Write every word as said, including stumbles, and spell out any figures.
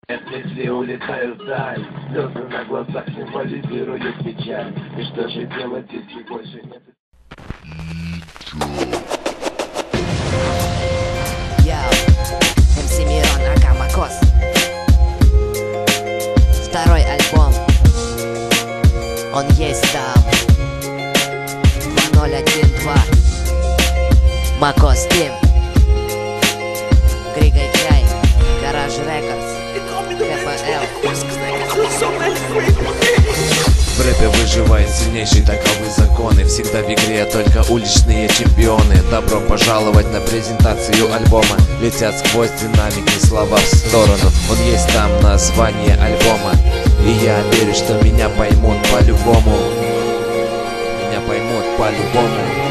Мысли улетают вдаль, слезы на глазах символизируют печаль. И что же делать, если больше нет? Йоу, эм си Мирон, ака Макос. Второй альбом, он есть там. Два ноль один два Макос Тим, Григай Чай, Гараж Рекордс, ка пэ эл. В рэпе выживает сильнейший, таковы законы. Всегда в игре только уличные чемпионы. Добро пожаловать на презентацию альбома. Летят сквозь динамики слова в сторону. Он есть там, название альбома. И я верю, что меня поймут по-любому. Меня поймут по-любому.